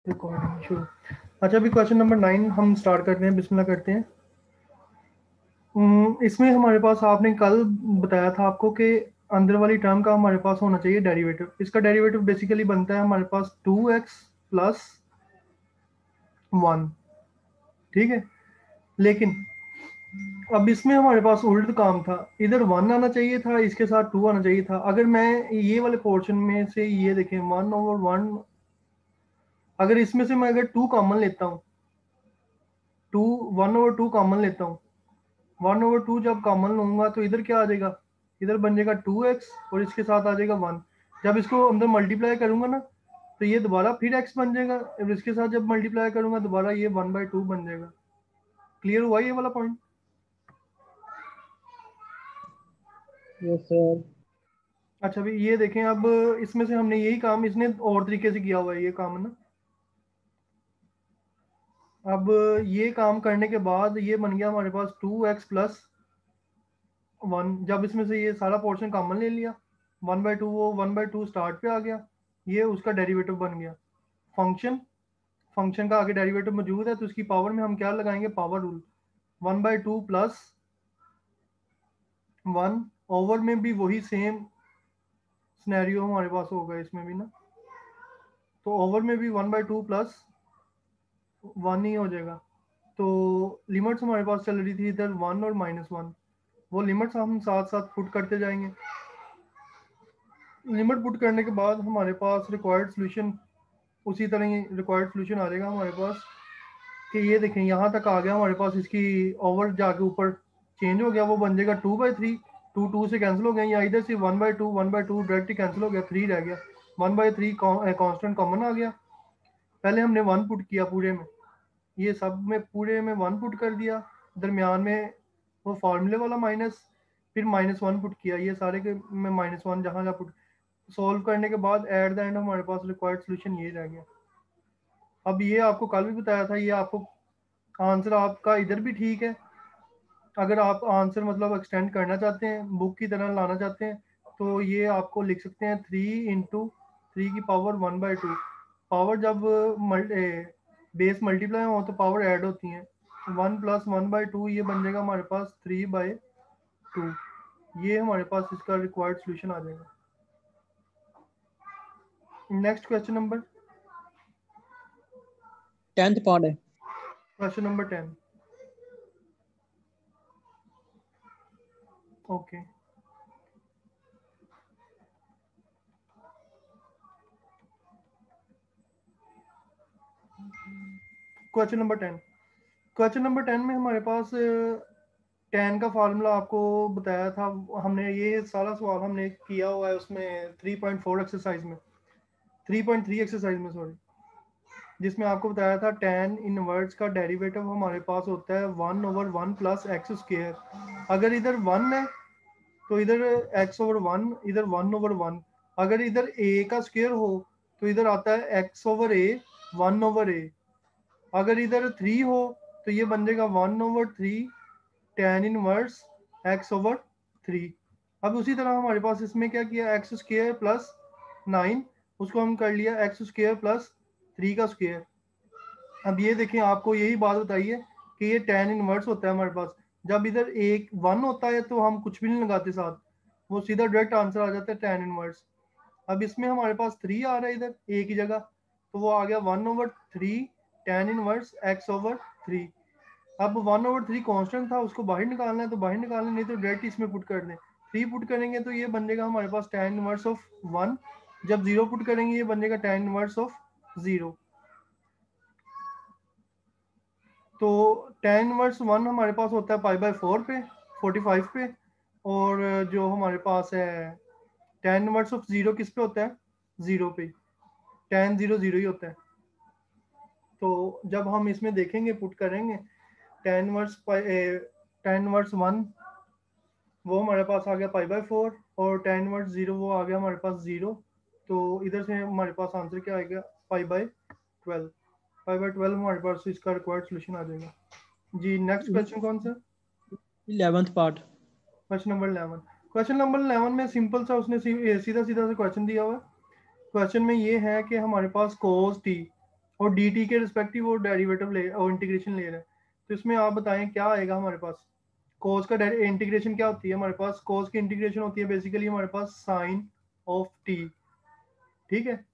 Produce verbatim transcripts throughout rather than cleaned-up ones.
Recording शुरू। अच्छा, अभी क्वेश्चन नंबर नाइन हम स्टार्ट करते हैं, बिस्मिल्लाह करते हैं। हम्म, इसमें हमारे पास आपने कल बताया था आपको कि अंदर वाली टर्म का हमारे पास होना चाहिए डेरिवेटिव। इसका डेरिवेटिव बेसिकली बनता है हमारे पास टू एक्स प्लस वन, ठीक है। लेकिन अब इसमें हमारे पास उल्ट काम था, इधर वन आना चाहिए था, इसके साथ टू आना चाहिए था। अगर मैं ये वाले पोर्शन में से ये देखें वन ओवर वन, अगर इसमें से मैं अगर टू कॉमन लेता हूँ, two one over two common लेता हूँ, वन ओवर टू जब कॉमन लूंगा तो इधर क्या आ जाएगा, इधर बन जाएगा टू एक्स और इसके साथ आ जाएगा वन। जब इसको अंदर मल्टीप्लाई करूंगा ना तो ये दोबारा फिर एक्स बन जाएगा, और इसके साथ जब मल्टीप्लाई करूंगा दोबारा ये वन बाई टू बन जाएगा। क्लियर हुआ ये वाला पॉइंट? Yes sir. अच्छा, अभी ये देखें, अब इसमें से हमने यही काम इसने और तरीके से किया हुआ है ये काम ना। अब ये काम करने के बाद ये बन गया हमारे पास टू एक्स प्लस वन। जब इसमें से ये सारा पोर्शन कॉमन ले लिया, वन बाई टू वो वन बाई टू स्टार्ट पे आ गया, ये उसका डेरिवेटिव बन गया। फंक्शन फंक्शन का आगे डेरिवेटिव मौजूद है तो उसकी पावर में हम क्या लगाएंगे, power rule. One by two plus one, over में भी वही सेम सिनेरियो हमारे पास होगा इसमें भी ना, तो ओवर में भी one by two plus one ही हो जाएगा। तो लिमिट्स हमारे पास चल रही थी इधर वन और माइनस वन, वो लिमिट्स हम साथ साथ पुट करते जाएंगे। लिमिट पुट करने के बाद हमारे पास रिक्वायर्ड सोल्यूशन उसी तरह ही रिक्वायर्ड सोल्यूशन आ जाएगा हमारे पास कि ये देखें यहाँ तक आ गया हमारे पास, इसकी ओवर जाके ऊपर चेंज हो गया, वो बन जाएगा two by three. Two two से कैंसिल हो गया, या इधर से one by two one by two direct cancel हो गया, थ्री रह गया, one by three constant common आ गया। पहले हमने वन पुट किया पूरे में, ये सब में पूरे में वन पुट कर दिया, दरमियान में वो फार्मूले वाला माइनस, फिर माइनस वन पुट किया, ये सारे के में माइनस वन जहाँ जहाँ पुट सॉल्व करने के बाद एट द एंड हमारे पास रिक्वायर्ड सोल्यूशन ये रह गया। अब ये आपको कल भी बताया था, ये आपको आंसर आपका इधर भी ठीक है। अगर आप आंसर मतलब एक्सटेंड करना चाहते हैं, बुक की तरह लाना चाहते हैं, तो ये आपको लिख सकते हैं थ्री इंटू थ्री की power one by two. Power जब बेस मल्टीप्लाई हो तो पावर ऐड होती हैं, one plus one by two ये बन जाएगा हमारे पास थ्री बाई टू। ये हमारे पास इसका रिक्वायर्ड सोल्यूशन आ जाएगा। Next question number tenth part है। Question number ten. Okay, question number ten. Question number ten में हमारे पास टेन का फार्मूला आपको बताया था हमने, ये सारा सवाल हमने किया हुआ है उसमें थ्री पॉइंट फोर एक्सरसाइज में, थ्री पॉइंट थ्री एक्सरसाइज में सॉरी, जिसमें आपको बताया था टेन इनवर्स का डेरिवेटिव हमारे पास होता है one over one plus x square. अगर इधर वन है तो इधर एक्स ओवर वन, इधर वन ओवर वन। अगर इधर ए का स्क्वायर हो तो इधर आता है x over a, one over a. अगर इधर थ्री हो तो ये बन जाएगा one over three tan inverse x over three. अब उसी तरह हमारे पास इसमें क्या किया, एक्स स्क्वायर प्लस नाइन, उसको हम कर लिया एक्स स्क्वायर प्लस थ्री का स्क्वायर। अब ये देखें, आपको यही बात बताई है कि ये टेन इनवर्स होता है हमारे पास। जब इधर एक वन होता है तो हम कुछ भी नहीं लगाते साथ, वो सीधा डायरेक्ट आंसर आ जाता है टेन इनवर्स। अब इसमें हमारे पास थ्री आ रहा है इधर ए की जगह, तो वो आ गया one over three tan inverse x over three. अब वन ओवर थ्री कॉन्स्टेंट था, उसको बाहर निकालना है तो बाहर निकालना, नहीं तो डायरेक्ट इसमें पुट कर दें। थ्री पुट करेंगे तो ये बन जाएगा हमारे पास टेन इनवर्स ऑफ वन, जब जीरो पुट करेंगे ये बन जाएगा टेन इनवर्स ऑफ जीरो। तो टेन इनवर्स वन हमारे पास होता है पाई बाय फोर पे, फोर्टी फाइव पे, और जो हमारे पास है टेन इनवर्स ऑफ जीरो किस पे होता है, जीरो पे, टेन जीरो जीरो ही होता है। तो जब हम इसमें देखेंगे पुट करेंगे tan inverse tan inverse one वो हमारे पास आ गया पाई बाय फोर, और टेन वर्स जीरो वो आ गया हमारे पास जीरो। तो इधर से हमारे पास आंसर क्या आएगा, pi by twelve. Pi by twelve हमारे पास इसका रिक्वायर्ड सोल्यूशन आ जाएगा जी। नेक्स्ट क्वेश्चन कौन सा? Eleventh part. Question number eleven. Question number eleven में सिंपल सा उसने सीधा सीधा सा क्वेश्चन दिया हुआ है। क्वेश्चन में ये है कि हमारे पास कोस टी, और डी टी के रिस्पेक्टिव वो डेरिवेटिव ले और इंटीग्रेशन ले रहा है। तो इसमें आप बताएं क्या आएगा हमारे पास। कोस का इंटीग्रेशन क्या होती है हमारे पास, कोस की इंटीग्रेशन होती है बेसिकली हमारे पास साइन ऑफ टी, ठीक है।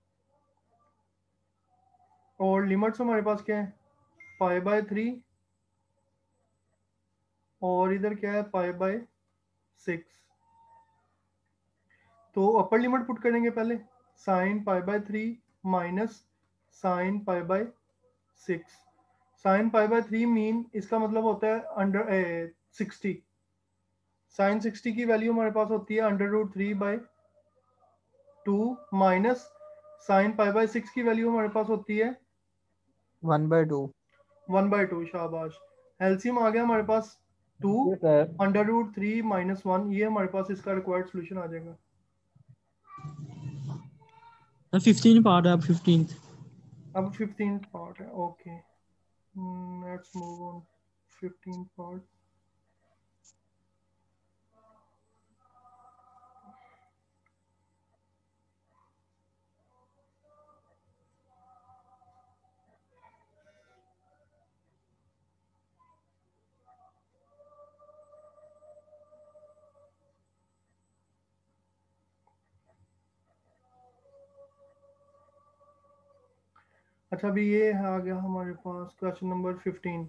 और लिमिट्स हमारे पास क्या है, पाई बाय थ्री, और इधर क्या है पाई बाय सिक्स। तो अपर लिमिट पुट करेंगे पहले, sine pi by three minus sine pi by six. Sine pi by three mean इसका मतलब होता है अंडर सिक्सटी। साइन सिक्सटी की वैल्यू हमारे पास होती है under root three by two, minus sine pi by six की वैल्यू हमारे पास होती है one by two. One by two. शाबाश, एलसीएम आ गया हमारे पास टू ये sir under root three minus one, ये हमारे पास इसका रिक्वायर्ड सोल्यूशन आ जाएगा। फिफ्टीन पार्ट है, अब फिफ्टीन। अब फिफ्टीन पार्ट है, okay let's move on fifteen part. अच्छा अभी ये आ गया हमारे पास question number fifteen.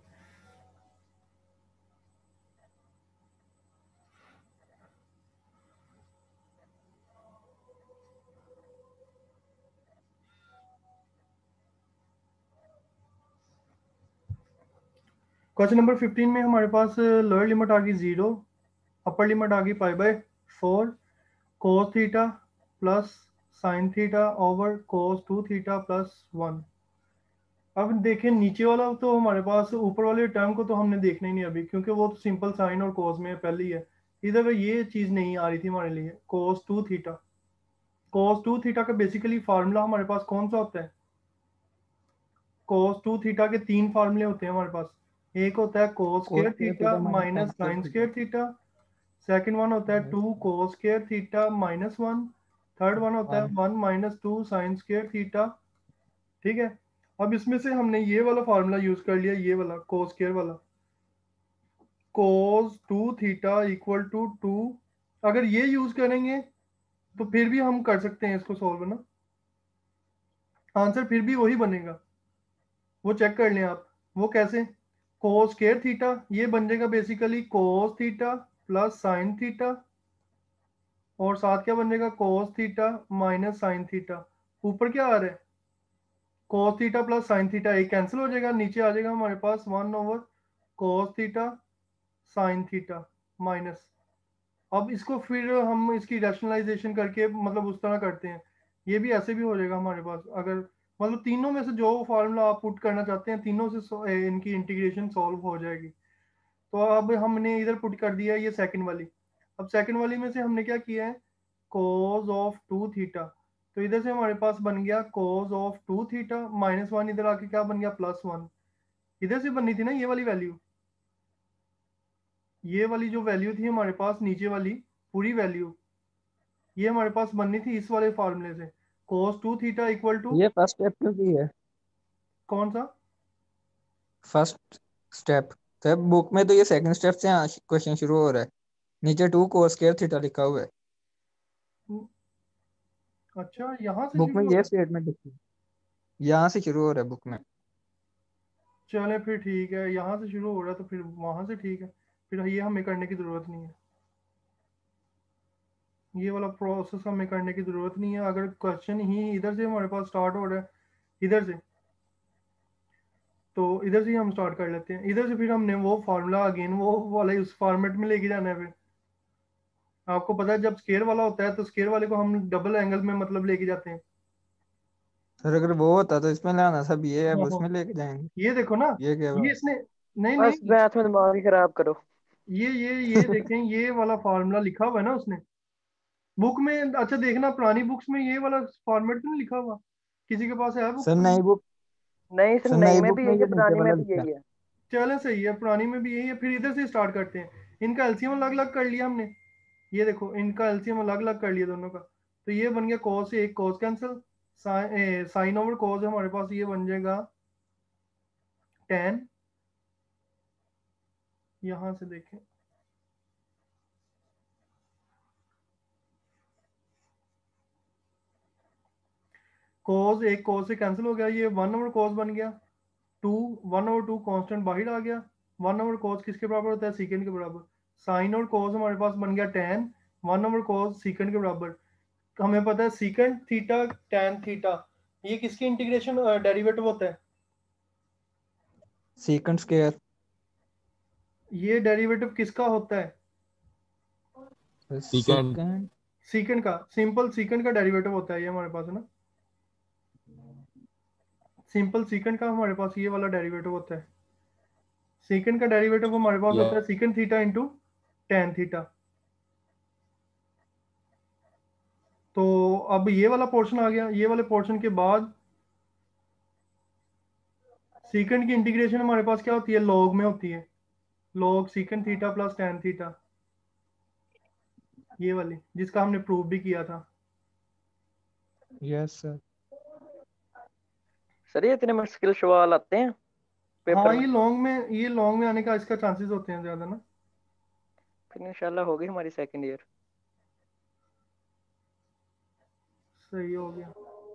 Question number fifteen में हमारे पास लोअर लिमिट आ गई जीरो, अपर लिमिट आ गई pi by four, cos theta plus sine theta over cos two theta plus one. अब देखें नीचे वाला तो हमारे पास, ऊपर वाले टर्म को तो हमने देखना ही नहीं अभी, क्योंकि वो तो सिंपल साइन और कोस में पहले ही है। इधर ये चीज़ नहीं आ रही थी हमारे लिए, cos two theta. Cos two theta का बेसिकली फार्मूला हमारे पास कौन सा होता है, कोस टू थीटा के तीन फार्मूले होते हैं हमारे पास। एक होता है cos cos square square theta theta minus minus sine sine square square theta, second one होता है theta two cos square theta minus one, third one होता है one. One minus two sine square theta, ठीक है। अब इसमें से हमने ये वाला फार्मूला यूज कर लिया, ये वाला कोस स्क्वायर वाला, cos two theta equal to two. अगर ये यूज करेंगे तो फिर भी हम कर सकते हैं इसको सॉल्व ना, आंसर फिर भी वही बनेगा, वो चेक कर लें आप। वो कैसे, कोस स्क्वायर थीटा ये बन जाएगा basically cos theta plus sine theta, और साथ क्या बन जाएगा cos theta minus sine theta. ऊपर क्या आ रहा है, cos theta plus sine theta, एक कैंसिल हो जाएगा, नीचे आ जाएगा हमारे पास one over cos theta sine theta minus. अब इसको फिर हम इसकी रैशनलाइजेशन करके मतलब उस तरह करते हैं, ये भी ऐसे भी हो जाएगा हमारे पास। अगर मतलब तीनों में से जो फार्मूला आप पुट करना चाहते हैं तीनों से सो- ए, इनकी इंटीग्रेशन सॉल्व हो जाएगी। तो अब हमने इधर पुट कर दिया ये सेकंड वाली। अब सेकंड वाली में से हमने क्या किया है, कोस ऑफ टू थीटा, तो इधर से हमारे पास बन गया cos of two theta minus one, इधर आके क्या बन गया प्लस वन। इधर से बननी थी ना ये वाली वैल्यू, ये वाली जो वैल्यू थी हमारे पास नीचे वाली पूरी वैल्यू, ये हमारे पास बननी थी इस वाले फार्मूले से, cos two theta equal to ये फर्स्ट स्टेप क्यों की है? कौन सा, फर्स्ट स्टेप तो बुक में तो ये सेकंड स्टेप से क्वेश्चन शुरू हो रहा है। नीचे टू कोस स्क्वायर थीटा लिखा हुआ है। अच्छा यहाँ से बुक में शुरू हो ये रहा है। स्टेटमेंट लिखी है, यहाँ से शुरू हो रहा है बुक में। चले फिर ठीक है, यहाँ से शुरू हो रहा है तो फिर वहां से ठीक है, फिर ये हमें करने की जरूरत नहीं है, ये वाला प्रोसेस हमें करने की जरूरत नहीं है। अगर क्वेश्चन ही इधर से हमारे पास स्टार्ट हो रहा है इधर से, तो इधर से ही हम स्टार्ट कर लेते हैं। इधर से फिर हमने वो फार्मूला अगेन वो वाला ही उस फॉर्मेट में लेके जाना है। फिर आपको पता है जब स्केयर वाला होता है तो स्केयर वाले को हम डबल एंगल में मतलब लेके जाते हैं। सर अगर वो होता तो इसमें लाना सब, ये है हाँ हाँ, उसमें लेके जाएंगे। ये देखो ना, ये क्या ये बात? इसने, नहीं बस नहीं, मैथ में दिमाग ही खराब करो। ये ये ये देखें ये वाला फार्मूला लिखा हुआ है ना उसने बुक में। अच्छा देखना पुरानी बुक्स में ये वाला फॉर्मेट तो नहीं लिखा हुआ, किसी के पास है बुक सर में। नई बुक नहीं सर, सर नई नई में बुक भी में यही है, ये नीचे पुरानी में वाला भी लिखा है। यही है। चले सही है, पुरानी में भी यही है। फिर इधर से स्टार्ट करते हैं, इनका एलसीएम अलग अलग कर लिया हमने, ये देखो इनका एलसीएम अलग अलग कर लिया दोनों का। तो ये बन गया कॉस, एक cos cancel, sine over cos हमारे पास ये बन जाएगा टेन, यहां से देखें कोस, एक कोस से कैंसिल हो गया, ये वन ओवर कोस बन गया, two one over two constant बाहर आ गया, वन ओवर कोस किसके बराबर होता है, सीकेंड के बराबर। साइन और कोस हमारे पास बन गया tan, one over cos secant के बराबर। हमें पता है सीकेंड थीटा टेन थीटा, ये किसकी इंटीग्रेशन डेरिवेटिव होता है, सीकेंड स्क्वायर। ये डेरिवेटिव किसका होता है, Secant. सीकेंड सीकेंड का, सिंपल सीकेंड का डेरिवेटिव होता है ये हमारे पास है ना, सिंपल सीकेंड का हमारे पास ये वाला डेरिवेटिव होता है। सीकेंड का डेरिवेटिव हमारे पास Yeah. होता है secant theta into tan theta. तो अब ये वाला पोर्शन आ गया, ये वाले पोर्शन के बाद सीकेंड की इंटीग्रेशन हमारे पास क्या होती है, लॉग में होती है, log secant theta plus tan theta, ये वाली जिसका हमने प्रूव भी किया था। Yes sir. सर ये इतने मुश्किल सवाल आते हैं पेपर हाँ में? ये लॉन्ग में, ये लॉन्ग में आने का इसका चांसेस होते हैं ज्यादा ना। फिर इंशाल्लाह होगी हमारी सेकंड ईयर। सही हो गया।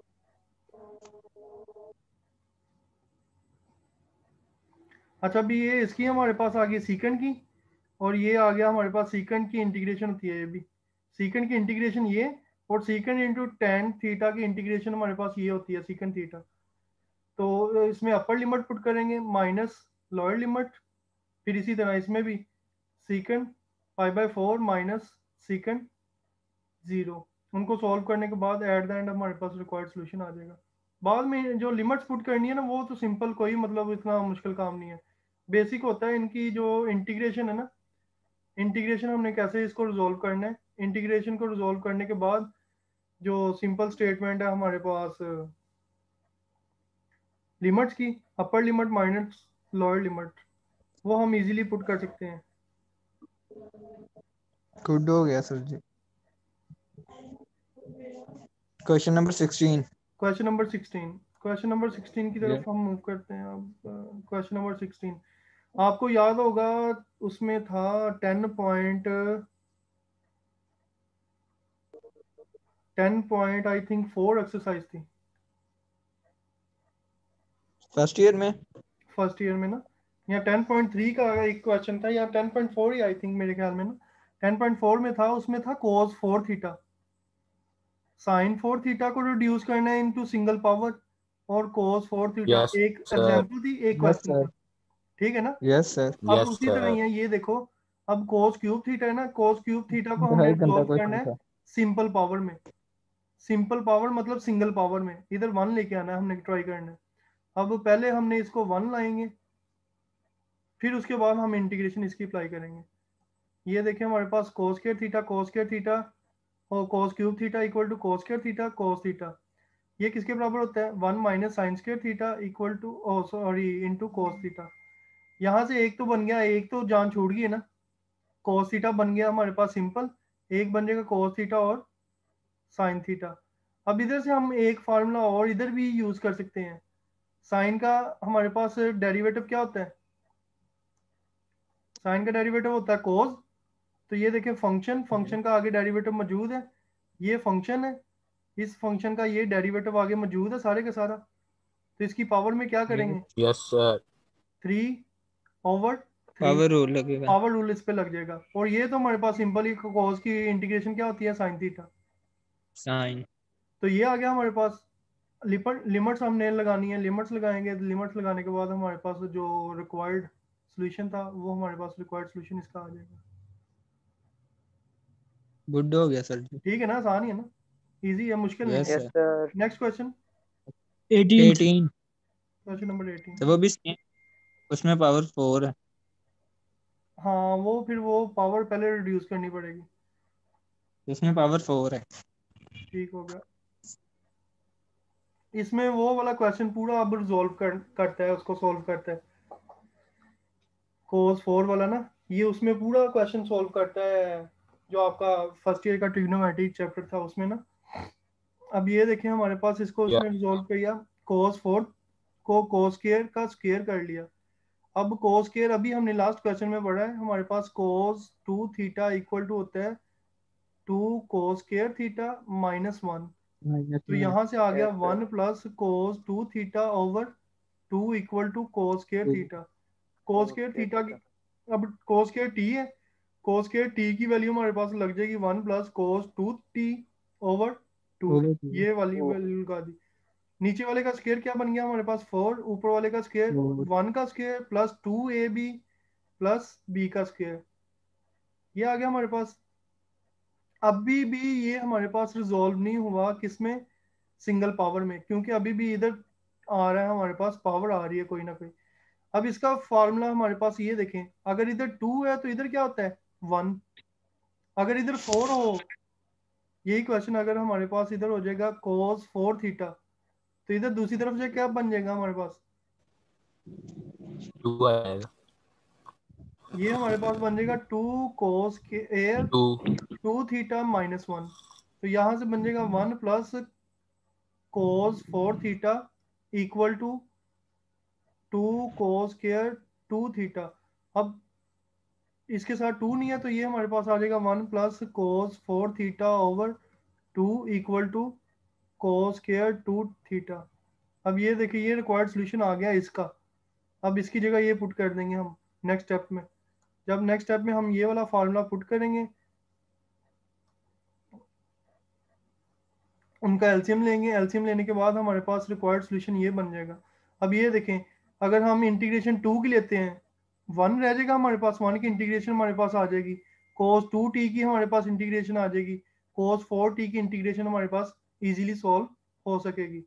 अच्छा अभी ये इसकी हमारे पास आ गई सीकेंड की, और ये आ गया हमारे पास सीकेंड की इंटीग्रेशन होती है, ये भी सीकेंड की इंटीग्रेशन ये, और सीकेंड इंटू टेन थीटा की इंटीग्रेशन हमारे पास ये होती है सीकेंड थीटा। तो इसमें अपर लिमिट पुट करेंगे माइनस लोअर लिमिट, फिर इसी तरह इसमें भी secant pi by four minus secant zero, उनको सॉल्व करने के बाद एट द एंड हमारे पास रिक्वायर्ड सोल्यूशन आ जाएगा। बाद में जो लिमिट्स पुट करनी है ना वो तो सिंपल, कोई मतलब इतना मुश्किल काम नहीं है, बेसिक होता है इनकी जो इंटीग्रेशन है ना, इंटीग्रेशन हमने कैसे इसको रिजोल्व करना है, इंटीग्रेशन को रिजोल्व करने के बाद जो सिंपल स्टेटमेंट है हमारे पास लिमिट्स की, upper limit minus lower limit, वो हम इजीली पुट कर सकते हैं। गुड हो गया sir ji. Question number sixteen. Question number sixteen, question number sixteen की तरफ Yeah. हम मूव करते हैं अब। क्वेश्चन नंबर सिक्सटीन आपको याद होगा उसमें था ten point ten point I think four exercise थी फर्स्ट ईयर में। फर्स्ट ईयर में ना, या टेन पॉइंट थ्री का एक क्वेश्चन था, या टेन पॉइंट फोर ही आई थिंक मेरे ख्याल में ना, टेन पॉइंट फोर में था, उसमें था cos four theta, sine four theta को रिड्यूस करना है इनटू सिंगल पावर, और कोस फोर थीटा Yes, एक sir. एग्जांपल थी, एक Yes, क्वेश्चन sir. था, ठीक है ना। Yes sir. अब Yes, उसी तरह sir. ही है, ये देखो अब कोस क्यूब थीटा है ना, कोस क्यूब थीटा को हमने ढाई घंटा रिजॉल्व करना क्वेश्चन है था। सिंपल पावर में, सिंपल पावर मतलब सिंगल पावर में, इधर वन लेके आना है हमने, ट्राई करना है। अब पहले हमने इसको वन लाएंगे, फिर उसके बाद हम इंटीग्रेशन इसकी अप्लाई करेंगे। ये देखिए हमारे पास cos square theta cos square theta और cos cube theta equal to cos square theta cos theta, ये किसके बराबर होता है, one minus sine square theta equal to o sorry into cos theta. यहाँ से एक तो बन गया, एक तो जान छूट गई है ना, कोस थीटा बन गया हमारे पास सिंपल, एक बन जाएगा कोस थीटा और साइन थीटा। अब इधर से हम एक फार्मूला और इधर भी यूज कर सकते हैं, साइन का हमारे पास डेरिवेटिव क्या होता है, साइन का डेरिवेटिव होता है कोस, तो ये देखिए फंक्शन, फंक्शन का आगे डेरिवेटिव मौजूद है, ये फंक्शन है, इस फंक्शन का ये डेरिवेटिव आगे मौजूद है सारे का सारा, तो इसकी पावर में क्या करेंगे, Yes, sir. Three over three, power rule लगेगा। पावर रूल इस पे लग जाएगा, और ये तो हमारे पास सिंपल ही कोस की इंटीग्रेशन क्या होती है, साइन थीटा, साइन। तो ये आ गया हमारे पास। लिमिट लिमिट्स हमने लगानी है, लिमिट्स लगाएंगे, लिमिट्स लगाने के बाद हमारे पास जो रिक्वायर्ड सॉल्यूशन था वो हमारे पास रिक्वायर्ड सॉल्यूशन इसका आ जाएगा। गुड हो गया सर जी। ठीक है ना, आसान ही है ना, इजी है, मुश्किल नहीं यस है। Yes sir. Next question, eighteen. Eighteen. Question number eighteen. तो वो भी same, उसमें पावर फोर है। हाँ वो फिर वो पावर पहले रिड्यूस करनी पड़ेगी। उसमें पावर फोर है। ठीक हो गया। इसमें वो वाला क्वेश्चन पूरा अब रिजॉल्व कर, करता है, उसको सॉल्व करता है, कोस फोर वाला ना, ये उसमें पूरा क्वेश्चन सॉल्व करता है, जो आपका फर्स्ट ईयर का ट्रिग्नोमेट्री चैप्टर था उसमें ना, अब ये देखें हमारे पास इसको Yeah. इसने रिजॉल्व किया, कोस फोर को कोस स्क्वायर का स्क्वायर कर लिया। अब कोस स्क्वायर अभी हमने लास्ट क्वेश्चन में पढ़ा है, हमारे पास cos two theta equal to होता है two cos square theta minus one. Minus तो वन। यहाँ से आ गया Yes, sir. One plus cos two theta over two equal to cos square Two. Theta. Cos Cos square square theta की theta. अब cos square T है, cos square T की value हमारे पास लग जाएगी one plus cos two T over two, Over two. ये वाली Oh. वैल्यू लगा दी। नीचे वाले का स्क्वायर क्या बन गया हमारे पास फोर, ऊपर वाले का स्क्वायर Four. वन का square plus two A B plus B का स्क्वायर, ये आ गया हमारे पास। अभी भी ये हमारे पास रिजॉल्व नहीं हुआ किसमें, सिंगल पावर में, क्योंकि अभी भी इधर आ रहा है हमारे पास पावर आ रही है कोई ना कोई। अब इसका फॉर्मूला हमारे पास ये देखें, अगर इधर टू है तो इधर क्या होता है वन, अगर इधर फोर हो, यही क्वेश्चन अगर हमारे पास इधर हो जाएगा कोस फोर थीटा, तो इधर दूसरी तरफ से क्या बन जाएगा हमारे पास, टू आएगा। ये हमारे पास बन जाएगा two cos square two two theta minus one. तो यहाँ से बन जाएगा one plus cos four theta equal to two cos square two theta. अब इसके साथ टू नहीं है तो ये हमारे पास आ जाएगा one plus cos four theta over two equal to cos square two theta. अब ये देखिए ये रिक्वायर्ड सोल्यूशन आ गया इसका। अब इसकी जगह ये पुट कर देंगे हम नेक्स्ट स्टेप में। जब नेक्स्ट स्टेप में हम ये वाला फार्मूला पुट करेंगे, उनका एलसीएम लेंगे, एलसीएम लेने के बाद हमारे पास रिक्वायर्ड सोल्यूशन ये बन जाएगा। अब ये देखें, अगर हम इंटीग्रेशन टू की लेते हैं, वन रह जाएगा हमारे पास, वन की इंटीग्रेशन हमारे पास आ जाएगी, कोस टू टी की हमारे पास इंटीग्रेशन आ जाएगी, कोस फोर टी की इंटीग्रेशन हमारे पास इजीली सॉल्व हो सकेगी।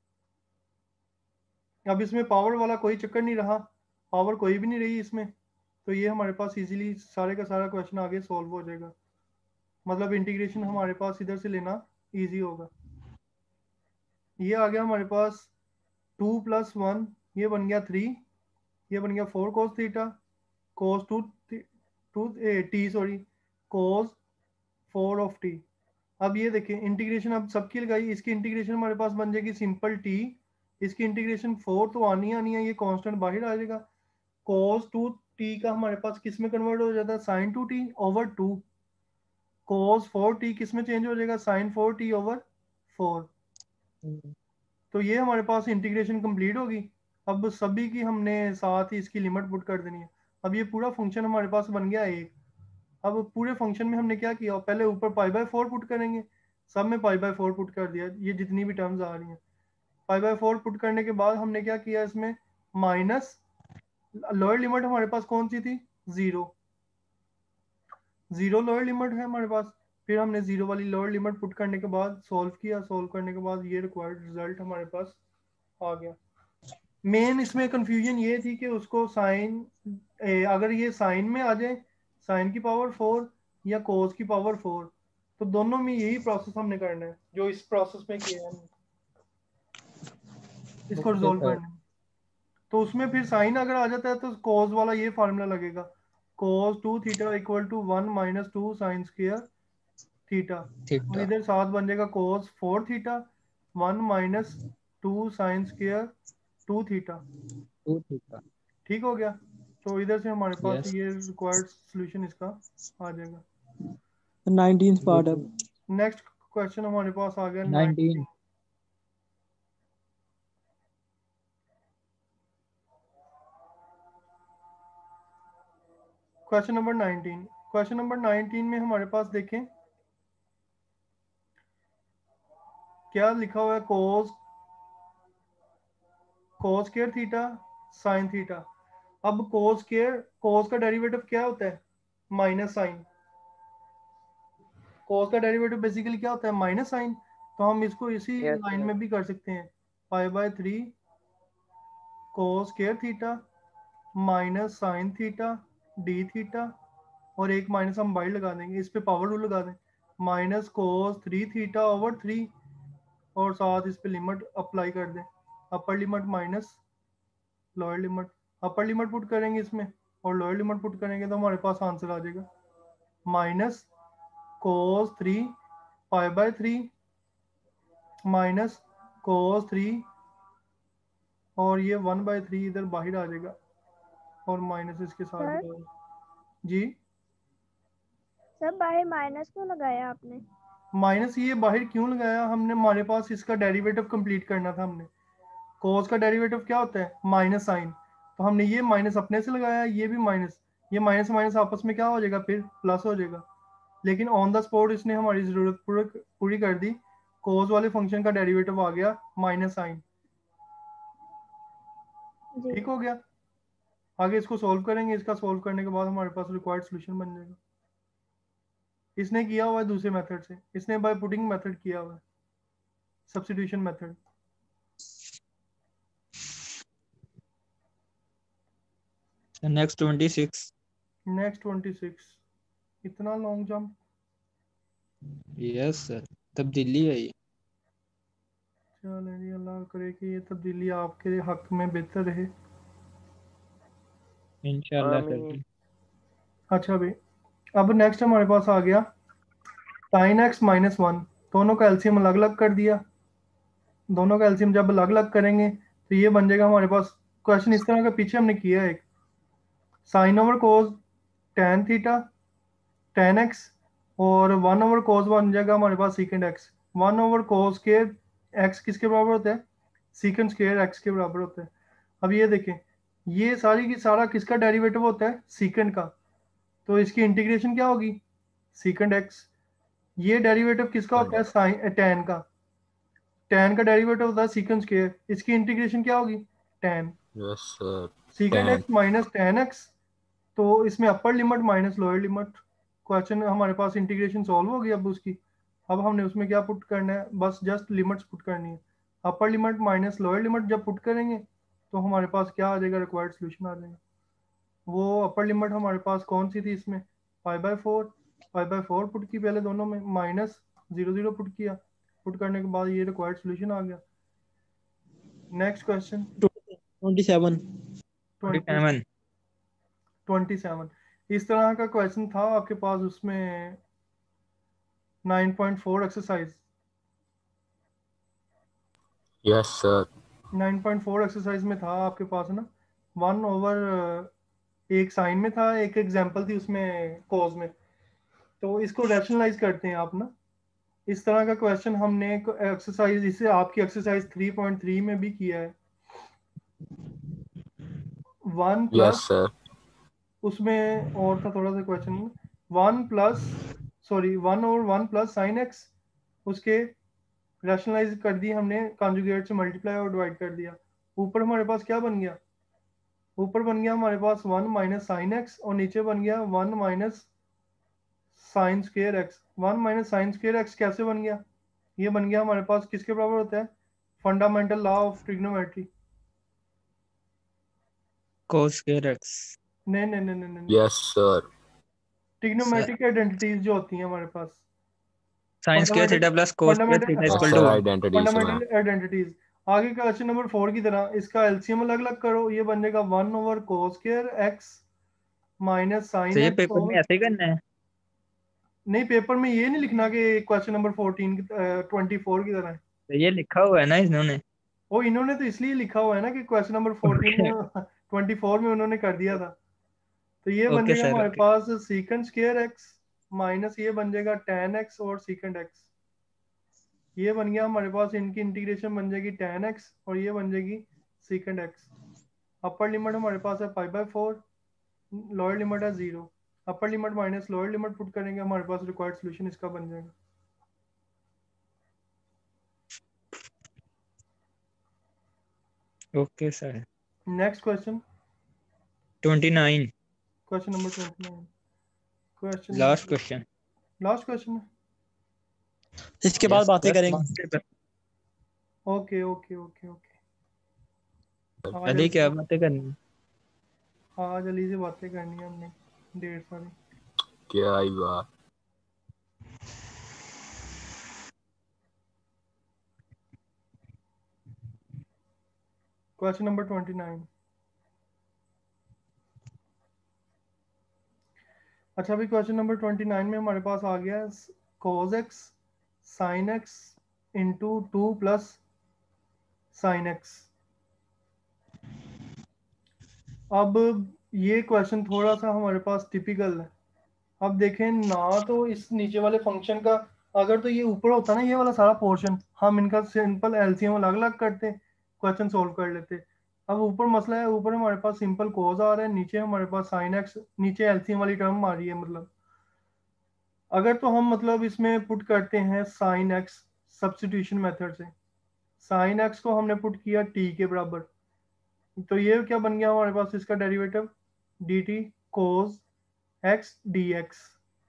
अब इसमें पावर वाला कोई चक्कर नहीं रहा, पावर कोई भी नहीं रही इसमें, तो ये हमारे पास इजीली सारे का सारा क्वेश्चन आगे सॉल्व हो जाएगा। मतलब इंटीग्रेशन हमारे पास इधर से लेना इजी होगा। ये आ गया हमारे पास टू प्लस वन, ये बन गया थ्री, ये बन गया four cos theta cos two two T sorry cos four of T. अब ये देखिए इंटीग्रेशन अब सबकी लगाई, इसकी इंटीग्रेशन हमारे पास बन जाएगी सिंपल टी, इसकी इंटीग्रेशन फोर तो आनी आनी है, ये कांस्टेंट बाहर आ जाएगा। कोस टू टी का हमारे पास किस में कन्वर्ट हो जाता है, sine two T over two. Cos four T किस में चेंज हो जाएगा, sine four T over four. तो ये हमारे पास इंटीग्रेशन कंप्लीट होगी। अब सभी की हमने साथ ही इसकी लिमिट पुट कर देनी है। अब ये पूरा फंक्शन हमारे पास बन गया एक। अब पूरे फंक्शन में हमने क्या किया, पहले ऊपर पाई बाय फोर पुट करेंगे, सब में पाई बाय फोर पुट कर दिया, ये जितनी भी टर्म्स आ रही हैं। पाई बाय फोर पुट करने के बाद हमने क्या किया, इसमें माइनस लोअर लिमिट हमारे पास कौन सी थी, जीरो, जीरो लोअर लिमिट है हमारे पास। फिर हमने जीरो वाली लोअर लिमिट पुट करने के बाद सॉल्व किया, सॉल्व करने के बाद ये रिक्वायर्ड रिजल्ट हमारे पास आ गया। मेन इसमें कंफ्यूजन ये थी कि उसको साइन, अगर ये साइन में आ जाए, साइन की पावर फोर या कोस की पावर फोर, तो दोनों में यही प्रोसेस हमने करना है जो इस प्रोसेस में किया है हमने, इसको रिजोल्व करना है। तो उसमें फिर साइन अगर आ जाता है तो कोस वाला ये फार्मूला लगेगा, cos two theta equal to one minus two sine square theta. और इधर साथ बन जाएगा cos four theta one minus two sine square two theta. Two theta ठीक हो गया। तो इधर से हमारे पास Yes. ये रिक्वायर्ड सॉल्यूशन इसका आ जाएगा। नाइनटीन्थ पार्ट अब नेक्स्ट क्वेश्चन हमारे पास आ गया nineteen. Question number nineteen. Question number nineteen में हमारे पास देखें क्या लिखा हुआ है, cos cos square theta sine theta. अब कोस स्क्वायर, कोस का डेरिवेटिव क्या होता है, माइनस साइन। कोस का डेरिवेटिव बेसिकली क्या होता है, माइनस साइन। तो हम इसको इसी Yes, लाइन sir. में भी कर सकते हैं, pi by three cos square theta minus sine theta D theta, और एक माइनस हम बाहर लगा देंगे, इस पे पावर रूल लगा दें, minus cos three theta over three, और साथ इस पे लिमिट अप्लाई कर दें, upper limit minus lower limit. Upper limit put करेंगे इसमें और लोअर लिमिट पुट करेंगे तो हमारे पास आंसर आ जाएगा minus cos three pi by three minus cos three और ये वन बाई थ्री इधर बाहर आ जाएगा और माइनस इसके साथ सर बताओ जी। सर बाहर माइनस क्यों लगाया आपने? माइनस ये बाहर क्यों लगाया, हमने हमारे पास इसका डेरिवेटिव कंप्लीट करना था। हमने कोस का डेरिवेटिव क्या होता है, माइनस साइन, तो हमने ये माइनस अपने से लगाया, ये भी माइनस, ये माइनस माइनस आपस में क्या हो जाएगा, फिर प्लस हो जाएगा। लेकिन ऑन द स्पॉट इसने हमारी जरूरत पूरी पूरी कर दी, कोस वाले फंक्शन का डेरिवेटिव आ गया माइनस साइन। जी ठीक हो गया। आगे इसको सॉल्व करेंगे, इसका सॉल्व करने के बाद हमारे पास रिक्वायर्ड सोल्यूशन बन जाएगा। इसने किया हुआ है दूसरे मेथड से, इसने बाय पुटिंग मेथड किया हुआ है, substitution method. Next twenty six. Next twenty six, इतना लॉन्ग जंप। यस सर, तब्दीली है ये। चलो जी, अल्लाह करे कि ये तब्दीली आपके हक में बेहतर रहे। इंशाल्लाह सर आमीन। जी। अच्छा भाई, अब नेक्स्ट हमारे पास आ गया साइन एक्स माइनस वन, दोनों का एलसीएम अलग अलग कर दिया। दोनों का एलसीएम जब अलग अलग करेंगे तो ये बन जाएगा हमारे पास, क्वेश्चन इस तरह का पीछे हमने किया है, एक sine over cos tan theta tan X और वन ओवर कोस बन जाएगा हमारे पास secant X. One over cos के एक्स किसके बराबर होता है, सीकेंड स्क्वायर एक्स के बराबर होता है। अब ये देखें, ये सारी की सारा किसका डेरिवेटिव होता है, सीकेंड का, तो इसकी इंटीग्रेशन क्या होगी, सीकेंड एक्स। ये डेरिवेटिव किसका होता है, साइन टेन का, टेन का डेरिवेटिव होता है सीकेंड स्क्वायर, इसकी इंटीग्रेशन क्या होगी, tan. Yes sir. Secant X minus tan X, तो इसमें upper limit minus lower limit. Question हमारे पास इंटीग्रेशन सॉल्व हो गई अब उसकी। अब हमने उसमें क्या पुट करना है, बस जस्ट लिमिट्स पुट करनी है। Upper limit minus lower limit जब पुट करेंगे तो हमारे पास क्या आ जाएगा, रिक्वायर्ड सोल्यूशन आ जाएगा। वो अपर लिमिट हमारे पास कौन सी थी इसमें, five by four, five by four put की पहले दोनों में, माइनस जीरो जीरो पुट किया, पुट करने के बाद ये रिक्वायर्ड सोल्यूशन आ गया। Next question twenty seven. Seven. Twenty seven, इस तरह का क्वेश्चन था आपके पास उसमें nine point four exercise. Yes sir. Nine point four exercise में था आपके पास ना, वन ओवर एक साइन में था, एक एग्जांपल थी उसमें कॉज में। तो इसको रैशनलाइज करते हैं आप ना, इस तरह का क्वेश्चन हमने एक्सरसाइज, इसे आपकी एक्सरसाइज थ्री पॉइंट थ्री में भी किया है। One yes plus sir. उसमें और था थोड़ा सा question, one plus sorry one और वन प्लस साइन एक्स, उसके रैशनलाइज कर दी हमने, कॉन्जुगेट से मल्टीप्लाई और डिवाइड कर दिया। ऊपर हमारे पास क्या बन गया, ऊपर बन गया हमारे पास वन माइनस साइन एक्स और नीचे बन गया one minus sine square X. One minus sine square X कैसे बन गया, ये बन गया हमारे पास किसके बराबर होता है, fundamental law of trigonometry. Cos square X. नहीं नहीं नहीं नहीं नहीं, यस सर। ट्रिग्नोमेट्रिक आइडेंटिटीज जो होती हैं हमारे पास, sine square fundamental theta plus cos square fundamental theta yes equal sir, two. Identity से मैम। Fundamental identities. आगे का क्वेश्चन नंबर फोर की तरह इसका एलसीएम अलग अलग करो, ये बन जाएगा one over cos square X minus तो साइन ये एक्स पेपर और, में ऐसे ही करना है। नहीं पेपर में ये नहीं लिखना कि question number fourteen twenty four की तरह है। तो ये लिखा हुआ है ना इन्होंने। वो इन्होंने तो इसलिए लिखा हुआ है ना कि क्वेश्चन नंबर फोर्टीन ओके में ट्वेंटी फोर में उन्होंने कर दिया था। तो ये बन ओके जाएगा सर हमारे ओके। पास सीकेंड स्क्वायर एक्स माइनस ये बन जाएगा टेन एक्स और सीकेंड एक्स। ये बन गया हमारे पास, इनकी इंटीग्रेशन बन जाएगी टेन एक्स और ये बन जाएगी सीकेंड एक्स। अपर लिमिट हमारे पास है five by four, lower limit है zero. Upper limit minus lower limit put करेंगे, हमारे पास रिक्वायर्ड सोल्यूशन इसका बन जाएगा। Okay sir. Next question, twenty nine. Question number twenty nine. Question last question. Last question है। इसके बाद बातें करेंगे। ओके ओके ओके ओके, आज अली क्या बातें करनी है? आज अली से बातें करनी है हमने ढेर सारी। क्या आई बात। Question number twenty nine. अच्छा अभी क्वेश्चन नंबर ट्वेंटी नाइन में हमारे पास आ गया cos x sin x into two plus sine X. अब ये क्वेश्चन थोड़ा सा हमारे पास टिपिकल है। अब देखें ना, तो इस नीचे वाले फंक्शन का अगर तो ये ऊपर होता ना, ये वाला सारा पोर्शन, हम इनका सिंपल एलसीएम अलग अलग करते, क्वेश्चन सोल्व कर लेते। अब ऊपर मसला है, ऊपर हमारे पास सिंपल कोस आ रहा है, नीचे हमारे पास साइन एक्स, नीचे एलसीएम वाली टर्म आ रही है। मतलब अगर तो हम मतलब इसमें पुट करते हैं साइन एक्स सब्स्टिट्यूशन मेथड से, साइन एक्स को हमने पुट किया टी के बराबर, तो ये क्या बन गया हमारे पास इसका derivative D T cos X D X.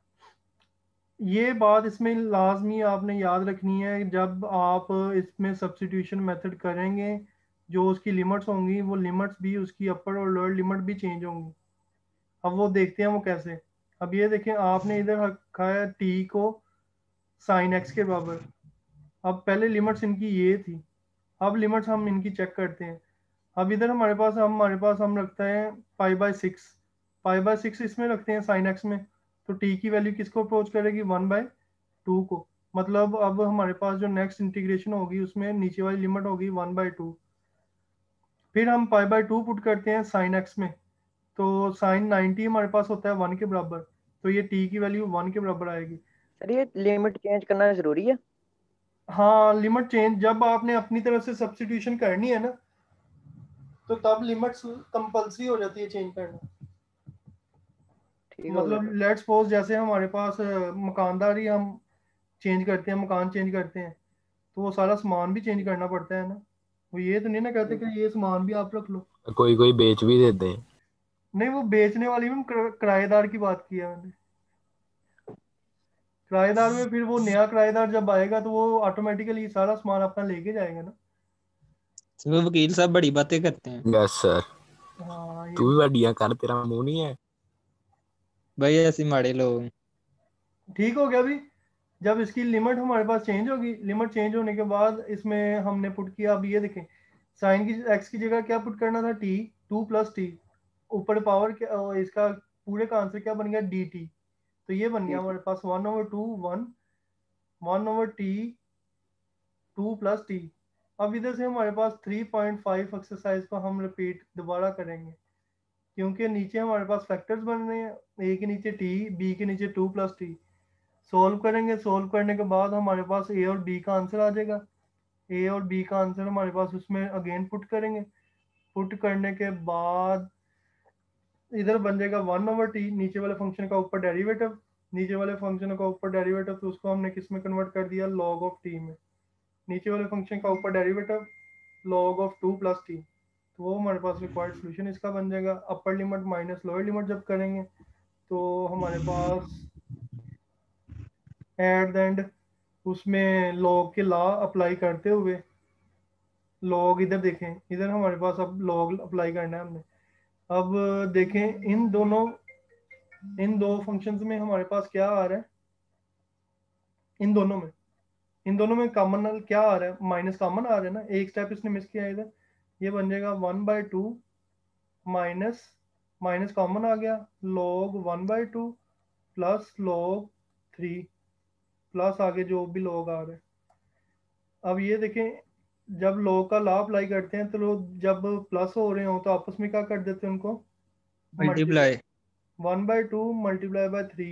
ये बात इसमें लाजमी आपने याद रखनी है, जब आप इसमें सब्स्टिट्यूशन मेथड करेंगे जो उसकी लिमिट्स होंगी, वो लिमिट्स भी उसकी अपर और लोअर लिमिट भी चेंज होंगी। अब वो देखते हैं वो कैसे। अब ये देखें, आपने इधर रखा है टी को साइन एक्स के बराबर। अब पहले लिमिट्स इनकी ये थी, अब लिमिट्स हम इनकी चेक करते हैं। अब इधर हमारे पास हम हमारे पास हम रखते हैं pi by six, pi by six इसमें रखते हैं साइन एक्स में, तो टी की वैल्यू किसको अप्रोच करेगी, वन बाय टू को। मतलब अब हमारे पास जो नेक्स्ट इंटीग्रेशन होगी उसमें नीचे वाली लिमिट होगी वन बाय टू। फिर हम पाई बाय टू पुट करते हैं साइन एक्स में, तो साइन नाइन्टी हमारे पास होता है वन के बराबर, तो ये टी की वैल्यू वन के बराबर आएगी। सर ये लिमिट चेंज करना जरूरी है? हाँ, लिमिट चेंज जब आपने अपनी तरफ से सब्स्टिट्यूशन करनी है ना, तो तब लिमिट्स कंपल्सरी हो जाती है चेंज करना। ठीक हो गया मतलब सर। लेट्स सपोज जैसे हमारे पास अ, मकानदारी हम चेंज करते हैं, मकान चेंज करते हैं, तो वो सारा सामान भी चेंज करना पड़ता है ना। वो ये तो नहीं ना कहते कि ये सामान भी आप रख लो। कोई कोई बेच भी देते हैं। नहीं, वो बेचने वाली में किराएदार की बात की है मैंने। किराएदार में फिर वो नया किराएदार जब आएगा तो वो ऑटोमेटिकली सारा सामान अपना लेके जाएगा ना। वो वकील साहब बड़ी बातें करते हैं यस सर। हाँ, ये तू भी बढ़िया कर, तेरा मुंह नहीं है। भाई, ऐसे माड़े लोग। ठीक हो गया। अभी जब इसकी लिमिट हमारे पास चेंज होगी, लिमिट चेंज होने के बाद इसमें हमने पुट किया, अब ये देखें साइन की एक्स की जगह क्या पुट करना था, टी, टू प्लस टी, ऊपर पावर क्या, इसका पूरे का आंसर क्या बन गया, डी टी। तो ये बन गया हमारे पास one over two one one over T two plus T. अब इधर से हमारे पास थ्री पॉइंट फाइव एक्सरसाइज को हम रिपीट दोबारा करेंगे, क्योंकि नीचे हमारे पास फैक्टर्स बन रहे हैं, ए के नीचे टी, बी के नीचे टू प्लस टी। सोल्व करेंगे, सोल्व करने के बाद हमारे पास ए और बी का आंसर आ जाएगा। ए और बी का आंसर हमारे पास उसमें अगेन पुट करेंगे, पुट करने के बाद इधर बन जाएगा वन ओवर टी, नीचे वाले फंक्शन का ऊपर डेरिवेटिव, नीचे वाले फंक्शन का ऊपर डेरिवेटिव, तो उसको हमने किस में कन्वर्ट कर दिया, लॉग ऑफ टी में। नीचे वाले फंक्शन का ऊपर derivative log of two plus T, तो वो हमारे पास रिक्वायर्ड सोल्यूशन इसका बन जाएगा। Upper limit minus lower limit जब करेंगे तो हमारे पास एट द एंड उसमें लॉग के लॉ अप्लाई करते हुए, लॉग इधर देखें, इधर हमारे पास अब लॉग अप्लाई करना है हमने। अब देखें इन दोनों इन दो फंक्शंस में हमारे पास क्या आ रहा है, इन दोनों में इन दोनों में कॉमन क्या आ रहा है, माइनस कॉमन आ रहा है ना, एक स्टेप इसने मिस किया इधर। ये बन जाएगा one by two minus minus common आ गया, log one by two plus log three plus आगे जो भी लॉग आ रहा है। अब ये देखें, जब लॉग का लॉ अप्लाई करते हैं तो लोग जब प्लस हो रहे हो तो आपस में क्या कर देते हैं उनको, multiply. One by two multiply by three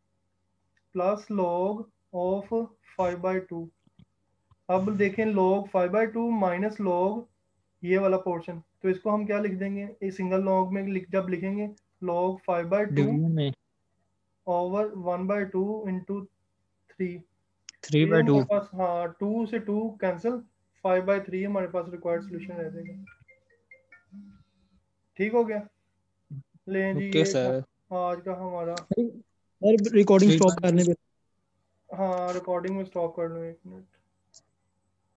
plus log of five by two. अब देखें log five by two minus log ये वाला पोर्शन, तो इसको हम क्या लिख देंगे, इस सिंगल लॉग में लिख, जब लिखेंगे log five by two division में over one by two into three. Three ये बाय टू। हमारे पास, हाँ, टू से two cancel, five by three हमारे पास रिक्वायर्ड सोल्यूशन रह जाएगा। ठीक हो गया। लें जी, ओके ये सर। आज का हमारा, सर रिकॉर्डिंग थ्री स्टॉप करने पे हाँ, रिकॉर्डिंग में स्टॉप कर लो एक मिनट।